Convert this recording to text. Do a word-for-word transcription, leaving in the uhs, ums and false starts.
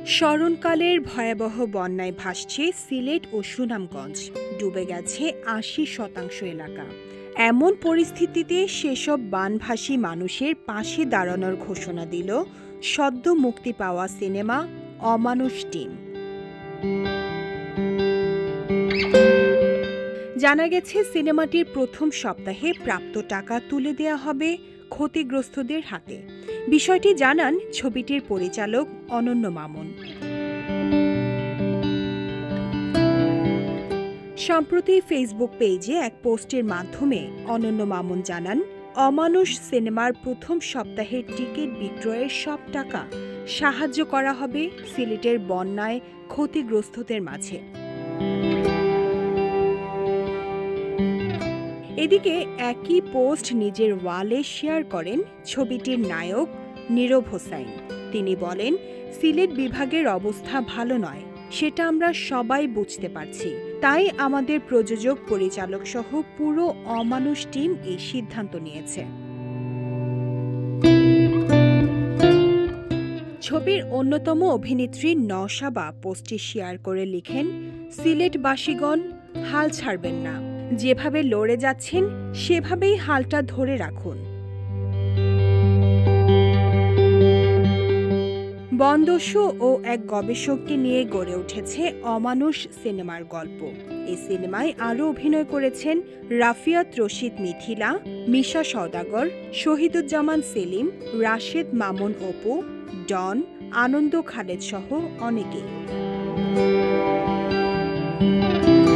স্মরণকালের ভয়াবহ বন্যায় ভাসছে সিলেট ও সুনামগঞ্জ, ডুবে গেছে আশি শতাংশ এলাকা। এমন পরিস্থিতিতে সেসব বানভাসী মানুষের পাশে দাঁড়ানোর ঘোষণা দিল সদ্য মুক্তি পাওয়া সিনেমা অমানুষ টিম। জানা গেছে, সিনেমাটির প্রথম সপ্তাহে প্রাপ্ত টাকা তুলে দেয়া হবে ক্ষতিগ্রস্তদের হাতে। বিষয়টি জানান ছবিটির পরিচালক অনন্য মামুন। সম্প্রতি ফেসবুক পেজে এক পোস্টের মাধ্যমে অনন্য মামুন জানান, অমানুষ সিনেমার প্রথম সপ্তাহের টিকিট বিক্রয়ের সব টাকা সাহায্য করা হবে সিলেটের বন্যায় ক্ষতিগ্রস্তদের মাঝে। এদিকে একই পোস্ট নিজের ওয়ালে শেয়ার করেন ছবিটির নায়ক নীরব হোসাইন। তিনি বলেন, সিলেট বিভাগের অবস্থা ভালো নয়, সেটা আমরা সবাই বুঝতে পারছি। তাই আমাদের প্রযোজক পরিচালক সহ পুরো অমানুষ টিম এই সিদ্ধান্ত নিয়েছে। ছবির অন্যতম অভিনেত্রী নওশাবা পোস্টটি শেয়ার করে লিখেন, সিলেটবাসীগণ হাল ছাড়বেন না, যেভাবে লড়ে যাচ্ছেন সেভাবেই হালটা ধরে রাখুন। বনদস ও এক গবেষককে নিয়ে গড়ে উঠেছে অমানুষ সিনেমার গল্প। এই সিনেমায় আরও অভিনয় করেছেন রাফিয়াত রশিদ মিথিলা, মিশা সওদাগর, শহীদুজ্জামান সেলিম, রাশেদ মামুন অপু, ডন, আনন্দ খালেদ সহ অনেকেই।